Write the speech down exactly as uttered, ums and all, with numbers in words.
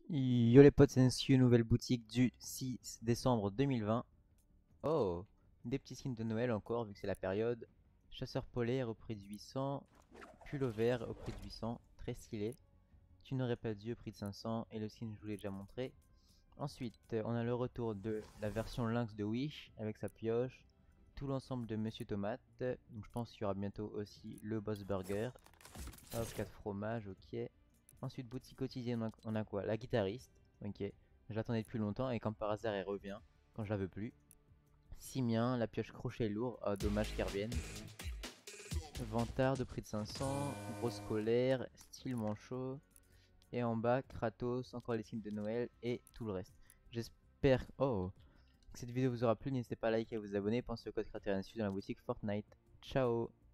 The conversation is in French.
Yo les potes, c'est une nouvelle boutique du six décembre deux mille vingt. Oh, des petits skins de Noël encore, vu que c'est la période. Chasseur polaire au prix de huit cents. Pull vert au prix de huit cents, très stylé. Tu n'aurais pas dû au prix de cinq cents. Et le skin, je vous l'ai déjà montré. Ensuite, on a le retour de la version Lynx de Wish, avec sa pioche. Tout l'ensemble de Monsieur Tomate. Donc je pense qu'il y aura bientôt aussi le Boss Burger. Hop, quatre fromages, ok. Ensuite, boutique quotidienne, on a, on a quoi? La guitariste, ok. Je l'attendais depuis longtemps et comme par hasard, elle revient quand je la veux plus. Simien, la pioche crochet lourd, oh, dommage qu'elle revienne. Vantard de prix de cinq cents, grosse colère, style manchot. Et en bas, Kratos, encore les signes de Noël et tout le reste. J'espère oh, que cette vidéo vous aura plu. N'hésitez pas à liker et à vous abonner. Pensez au code créateur dans la boutique Fortnite. Ciao!